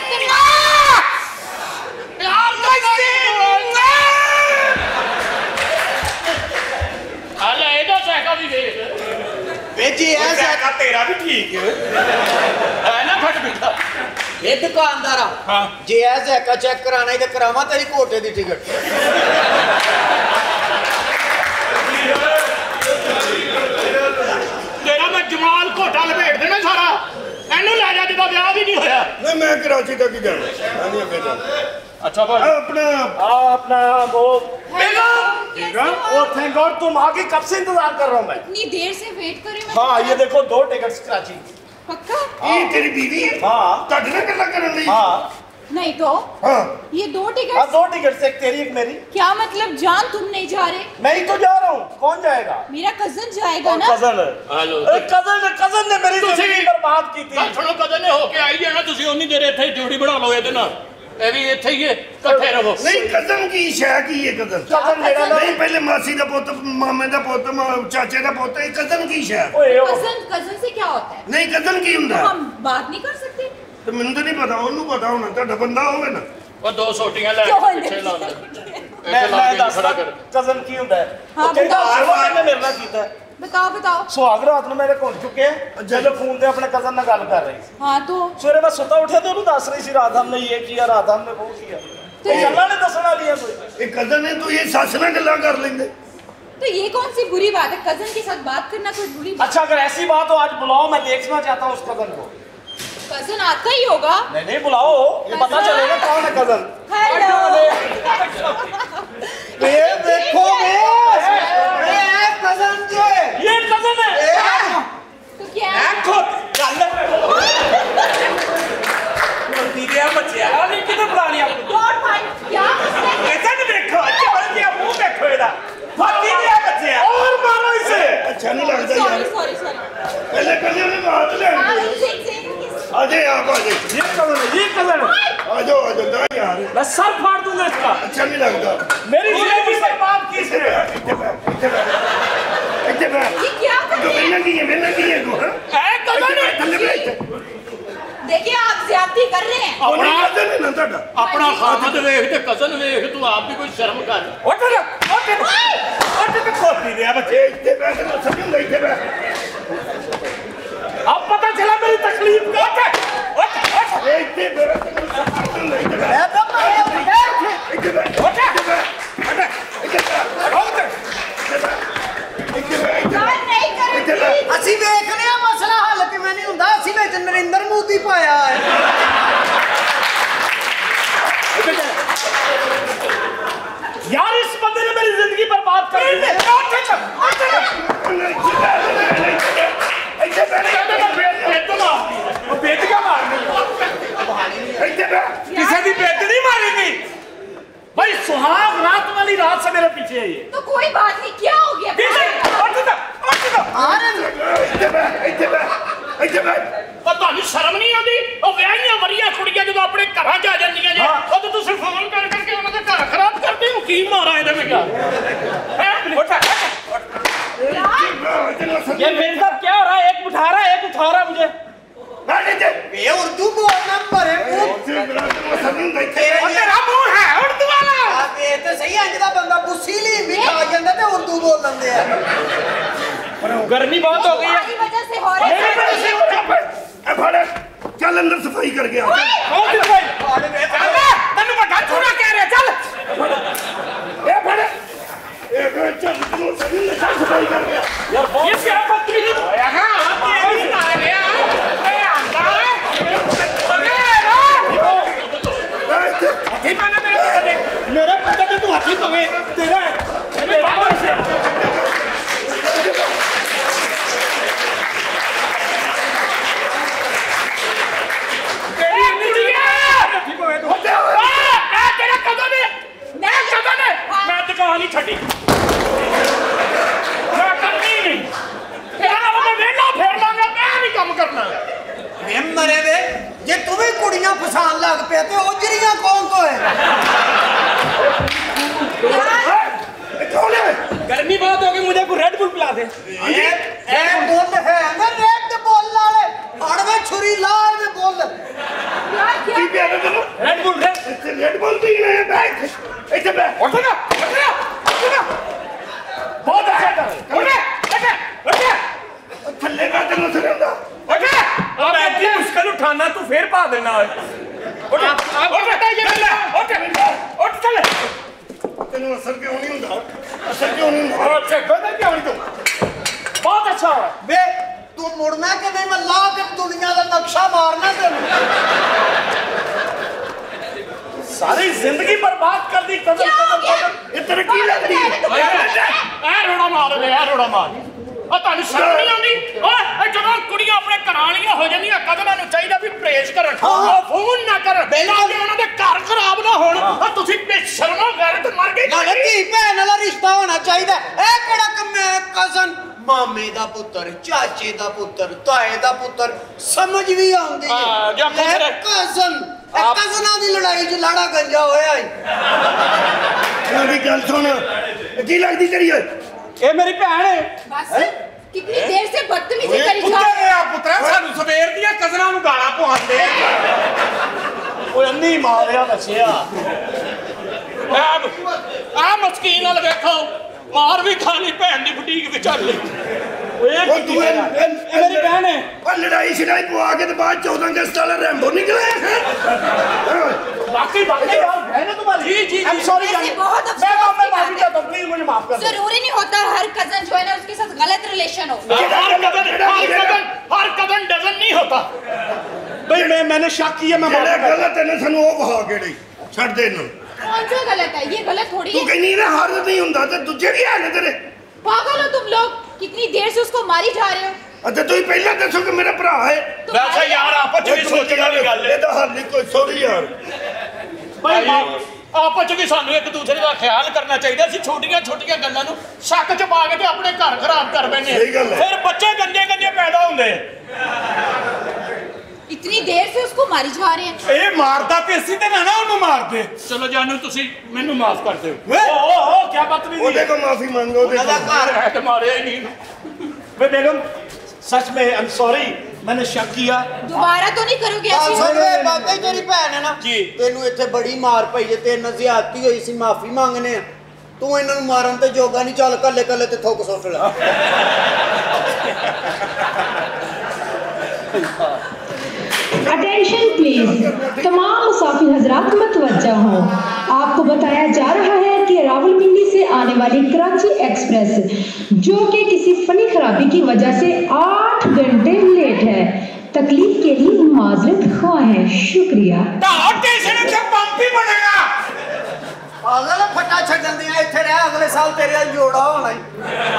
तेरा भी ठीक है ना फट बिठा ये दुकानदार जे जैका चेक कराना ही तो करावा तेरी कोटे की टिकट तेरा मैं जमाल कोटा लपेट देना सारा एनू ले जा जिदा ब्याह भी नहीं होया नहीं मैं कराची तक ही जाना मैं नहीं अगे जाना अच्छा भाई अपना वो ठीक है और थैंक गॉड तुम आगे कब से इंतजार कर रहा हूँ मैं इतनी देर से वेट कर रही हूं। हाँ ये देखो 2 टिकट्स कराची पक्का? ये तेरी बीवी है हाँ तड़ना गल्ला करन लई हाँ नहीं तो हाँ ये 2 टिकट हाँ 2 टिकट्स एक तेरी एक मेरी क्या मतलब जान तुम नहीं जा रहे? मैं ही तो जा रहा हूँ कौन जाएगा मेरा कजन जाएगा ना। कजन हेलो कजन ने मेरी जिंदगी बर्बाद की थी सुनो कजन ने होके आई है ना तुसी उन्नी देर इथे जोड़ी बना लो ਇਹਦੇ ਨਾਲ ਇਹ ਵੀ ਇੱਥੇ ਹੀ ਇਕੱਠੇ ਰਹੋ नहीं कजन की शय की है कजन मेरा नहीं पहले मासी का पुत मामे का पुत चाचे का पुत ये कजन की शय कजन से क्या होता है? नहीं कजन की हुंदा तो हम बात नहीं कर सकते? तो मैंने तो नहीं पता ਉਹਨੂੰ ਪਤਾ ਹੋਣਾ ਤੁਹਾਡਾ ਬੰਦਾ ਹੋਵੇ ਨਾ ਉਹ 2 ਸੋਟੀਆਂ ਲੈ ਪਿੱਛੇ ਲਾ ਲੈ मैं ਦੱਸਦਾ ਕਜ਼ਨ ਕੀ ਹੁੰਦਾ ਹੈ ਹਾਂ ਮੈਂ ਮੇਰੇ ਨਾਲ ਕੀਤਾ बताओ बताओ। ਸੁਹਾਗ ਰਾਤ ਨੂੰ ਮੇਰੇ ਕੋਲ ਚੁੱਕੇ ਜਦੋਂ ਫੋਨ ਤੇ ਆਪਣੇ ਕਜ਼ਨ ਨਾਲ ਗੱਲ ਕਰ ਰਹੀ ਸੀ हाँ तो ਸਵੇਰੇ ਮੈਂ ਸੁੱਤਾ ਉੱਠਿਆ ਤੇ ਉਹਨੂੰ ਦੱਸ ਰਹੀ ਸੀ ਰਾਤ ਹਮਨੇ ਇਹ ਕੀਆ ਰਾਤ ਹਮਨੇ ਉਹ ਕੀਆ ਤੇ ਗੱਲਾਂ ਨੇ ਦੱਸਣ ਵਾਲੀਆਂ ਕੋਈ ਇਹ ਕਜ਼ਨ ਨੇ ਤੂੰ ਇਹ ਸੱਸ ਨਾਲ ਗੱਲਾਂ ਕਰ ਲੈਂਦੇ तो ये कौन सी बुरी बात है? कजन के साथ बात करना कोई बुरी बात? अच्छा अगर ऐसी बात हो आज बुलाओ मैं देखना चाहता हूँ उस कजन को कजन आता ही होगा। नहीं बुलाओ ये पता चलेगा कौन है कजन हेलो ये देखो ये कजन जो है ये कजन है तो क्या खुद दीदिया बच्चे नहीं किधर बुला लिया डोंट माइंड क्या ऐसा नहीं देखो अच्छा बन गया मुंह देखो इधर दीदिया बच्चे और मारो इसे अच्छा नहीं लगता यार सॉरी पहले हमें बात ले आजे आप आजे ये कजन आ जाओ दाई यार मैं सर फाड़ दूंगा इसका अच्छा नहीं लगता मेरी जिंदगी बर्बाद की इसने ये क्या कर रहे हैं? मैंने की है तू ਐ ਕਜ਼ਨ देखिए आप ज्यादती कर रहे हैं। अपना कजन है ना ਤੁਹਾਡਾ ਆਪਣਾ ਖਾਮਦ ਵੇਖ ਤੇ ਕਜ਼ਨ ਵੇਖ ਤੂੰ ਆਪ ਵੀ ਕੋਈ ਸ਼ਰਮ ਕਰ ਉੱਠ ਤੇ ਖੋਤੀ ਦੇ ਬੱਚੇ ਇੱਥੇ ਬੈਠ ਕੇ ਸਮਝ ਇੱਥੇ ਬੈਠ अब पता चला मेरी तकलीफ का उठ ਇੱਥੇ ਬੈਠ ਅਸੀਂ ਵੇਖਦੇ ਆ ਮਸਲਾ ਹੱਲ ਕਿਵੇਂ ਨਹੀਂ ਹੁੰਦਾ ਅਸੀਂ ਵਿੱਚ ਨਰਿੰਦਰ ਮੋਦੀ ਪਾਇਆ ਹੈ यार इस बंदे ने मेरी जिंदगी बर्बाद कर दी किसी की बेट नहीं मारेगी भाई सुहाग रात वाली रात से मेरे पीछे है ये तो कोई बात नहीं क्या हो गया? ਤੁਹਾਨੂੰ ਸ਼ਰਮ ਨਹੀਂ ਆਉਂਦੀ ਉਹ ਵਿਆਹੀਆਂ ਵਰੀਆਂ ਕੁੜੀਆਂ ਜਦੋਂ ਆਪਣੇ ਘਰਾਂ 'ਚ ਆ ਜਾਂਦੀਆਂ ਜੇ ਉਦੋਂ ਤੁਸੀਂ ਫੋਨ ਕਰ ਕਰਕੇ ਉਹਨਾਂ ਦੇ ਘਰ ਖਰਾਬ ਕਰਦੇ ਹੋ ਕੀ ਮਾਰਾ ਇਹਦੇ ਵਿੱਚ ये मेरे साथ क्या हो रहा है एक उठा रहा है एक उठा रहा है मुझे ये उर्दू बोलना पर तेरा मुंह है उर्दू वाला ये तो सही है जिदा बंदा बुस्सी ली भी खा ਜਾਂਦਾ ਤੇ ਉਰਦੂ ਬੋਲ ਲੈਂਦੇ ਆ गर्मी बहुत हो गई है तुम्हारी वजह से हो रहा है। चल अंदर सफाई कर गया तेन बड़ा छोड़ा कह रहे चल सफाई कर गया ये क्या बदतमीजी मेरे बंदे पे तू हाथी पवे तेरा मैं दुकान ही छड़ी मैं करनी नहीं मैं वेला फेर लांगा मैं नहीं काम करना ਵੇ ਮਰੇ ਵੇ ਜੇ ਤੂੰ ਵੀ ਕੁੜੀਆਂ ਫਸਾਣ ਲੱਗ ਪਿਆ ਤੇ ਉਹ ਜਰੀਆਂ ਕੌਣ ਤੋਂ ਹੈ कौन है गर्मी बहुत हो गई मुझे को रेड बुल पिला दे ਇਹ ਬੁੱਲ ਹੈ ਨਾ ਰੈੱਡ ਬੁੱਲ ਵਾਲੇ ਹੜਵੇ ਛੁਰੀ ਲਾ ਇਹਦੇ ਬੁੱਲ क्या की आने तेन रेड बुल रेड बुल पी रहे बैठ इधर बैठ उठना बहुत अच्छा कर उठ थल्ले का तेन सर होंदा अब ऐसी मुश्किल उठाना तू फिर पा देना उठ चल तेन असर क्यों नहीं होंदा असर क्यों नहीं होंदा अच्छा गंदा क्यों नहीं तू बहुत अच्छा है वे तू मुड़ना कि नहीं मैं ला के दुनिया का नक्शा मारना तेन सारी जिंदगी बर्बाद कर दी कदम ये तेरे की लगदी ए रोड़ा मार ਉਹ ਤੁਹਾਨੂੰ ਸ਼ਰਮ ਨਹੀਂ ਆਉਂਦੀ ਓਏ ਜਦੋਂ ਕੁੜੀਆਂ ਆਪਣੇ ਘਰਾਂ ਵਾਲੀਆਂ ਹੋ ਜਾਂਦੀਆਂ ਕਦਰਾਂ ਨੂੰ ਚਾਹੀਦਾ ਵੀ ਪ੍ਰੇਸ਼ ਕਰਨ ਫੋਨ ਨਾ ਕਰ ਤਾਂ ਕਿ ਉਹਨਾਂ ਦੇ ਘਰ ਖਰਾਬ ਨਾ ਹੋਣ ਤੁਸੀਂ ਬੇਸ਼ਰਮੋ ਗੈਰਤ ਮਰ ਗਏ ਨਾਲੇ ਧੀ ਭੈਣ ਵਾਲਾ ਰਿਸ਼ਤਾ ਹੋਣਾ ਚਾਹੀਦਾ ਇਹ ਕਿਹੜਾ ਕੰਮੇ ਕਜ਼ਨ ਮਾਮੇ ਦਾ ਪੁੱਤਰ ਚਾਚੇ ਦਾ ਪੁੱਤਰ ਤਾਏ ਦਾ ਪੁੱਤਰ ਸਮਝ ਵੀ ਆਉਂਦੀ ਹੈ ਕਜ਼ਨ ਕਜ਼ਨਾਂ ਦੀ ਲੜਾਈ 'ਚ ਲਾੜਾ ਗੰਜਾ ਹੋਇਆ ਈ ਮੇਰੀ ਗੱਲ ਸੁਣ ਕੀ ਲੱਗਦੀ ਤੇਰੀ ਇਹ ਮੇਰੀ ਭੈਣ ਹੈ बस कितनी देर से बदतमीजी करी जा ਕੁੱਤੇ ਆ ਪੁੱਤਰਾ ਸਾਨੂੰ ਸਵੇਰ ਦੀਆਂ ਕਜ਼ਰਾਂ ਨੂੰ ਗਾਲਾਂ ਪਵਾਉਂਦੇ ਓਏ ਅੰਨੀ ਮਾਰਿਆ ਬੱਚਿਆ ਆ ਮਸਕੀਨ ਨਾਲ ਵੇਖੋ ਮਾਰ ਵੀ ਖਾਲੀ ਭੈਣ ਦੀ ਬੁਟੀਕ ਵਿਚਾਲੇ ਓਏ ਤੂੰ ਮੇਰੀ ਭੈਣ ਹੈ ਉਹ ਲੜਾਈ ਛੜਾਈ ਪਵਾ ਕੇ ਤੇ ਬਾਅਦ 14 ਅਗਸਤ ਵਾਲਾ ਰੈਂਬੋ ਨਿਕਲੇ वाकई यार है ना तुम्हारी जी आई एम सॉरी ऐसी बहुत मैं माफी चाहता हूं प्लीज मुझे माफ कर दो जरूरी नहीं होता हर कजन जो है ना उसके साथ गलत रिलेशन हो हर कदम डजन नहीं होता भाई मैंने शक किया मैं ਜਿਹੜਾ ਗਲਤ ਹੈ ਨਾ ਸਾਨੂੰ ਉਹ ਵਹਾ ਕੇ ਨਹੀਂ ਛੱਡ ਦੇ ਇਹਨੂੰ कौन सा गलत है ये गलत थोड़ी ਤੂੰ है ਕਹਿੰਦੀ ਨਾ ਹਰ ਨਹੀਂ ਹੁੰਦਾ ਤੇ ਦੂਜੇ ਵੀ ਹੈ ਨੇ ਤੇਰੇ पागल हो तुम लोग कितनी देर से उसको मारी जा रहे हो ਅਤੇ ਤੁਸੀਂ ਪਹਿਲਾਂ ਦੱਸੋ ਕਿ ਮੇਰਾ ਭਰਾ ਹੈ वैसे यार आपस में सोचने वाली गल है ਇਹਦਾ ਹੱਲ ਨਹੀਂ ਕੋਈ ਸੋਰੀ ਯਾਰ भाई आपस में ਸਾਨੂੰ ਇੱਕ ਦੂਸਰੇ ਦਾ ਖਿਆਲ ਕਰਨਾ ਚਾਹੀਦਾ ਸੀ ਛੋਟੀਆਂ ਛੋਟੀਆਂ ਗੱਲਾਂ ਨੂੰ ਸ਼ੱਕ ਚ ਪਾ ਕੇ ਤੇ ਆਪਣੇ ਘਰ ਖਰਾਬ ਕਰ ਬੈਨੇ ਸਹੀ ਗੱਲ ਹੈ। ਫਿਰ ਬੱਚੇ ਗੰਦੇ ਗੰਦੇ ਪੈਦਾ ਹੁੰਦੇ इतनी देर से उसको मारी जा रहे हैं ਇਹ ਮਾਰਦਾ ਤੇ ਅਸੀਂ ਤੇ ਨਾ ਉਹਨੂੰ ਮਾਰਦੇ ਚਲੋ ਜਾਨੂ ਤੁਸੀਂ ਮੈਨੂੰ ਮਾਫ ਕਰ ਦਿਓ ਓ ਕੀ ਬਦਤਮੀਜ਼ੀ ਉਹਦੇ ਕੋ ਮਾਫੀ ਮੰਗੋ ਉਹਦੇ ਉਹਦਾ ਘਰ ਹੈ ਤੇ ਮਾਰਿਆ ਹੀ ਨਹੀਂ ਵੇ बेगम सच में आई एम सॉरी मैंने शक किया दोबारा तो नहीं करोगे ਗੱਲ ऐसी ਸੁਣ ਵੇ ਬਾਬੇ ਤੇਰੀ ਭੈਣ ਹੈ ਨਾ ਜੀ। ਤੈਨੂੰ ਇੱਥੇ ਬੜੀ ਮਾਰ ਪਈ ਜੇ ਤੇਰੇ ਨਾਲ ਜ਼ਿਆਦਤੀ ਹੋਈ ਸੀ ਮਾਫੀ ਮੰਗਨੇ ਆ ਤੂੰ ਇਹਨਾਂ ਨੂੰ ਮਾਰਨ ਤੇ ਜੋਗਾ ਨਹੀਂ ਚੱਲ ਕੱਲੇ ਕੱਲੇ ਤੇ ਥੁੱਕ ਸੁੱਟ ਲੈ अटेंशन प्लीज तमाम मुसाफिर हजरात मतवज्जा हों आपको बताया जा रहा है कि रावलपिंडी से आने वाली कराची एक्सप्रेस जो कि किसी फनी खराबी की वजह से 8 घंटे लेट है तकलीफ के लिए माजरत ख्वाह है शुक्रिया स्टेशन से पंप ही बनेगा ਪਾਗਲ ਫੱਟਾ ਛੱਡਣ ਦੀਆਂ ਇੱਥੇ ਰਹਿ ਅਗਲੇ ਸਾਲ ਤੇਰੇ ਨਾਲ ਜੋੜਾ ਹੋਣਾ ਈ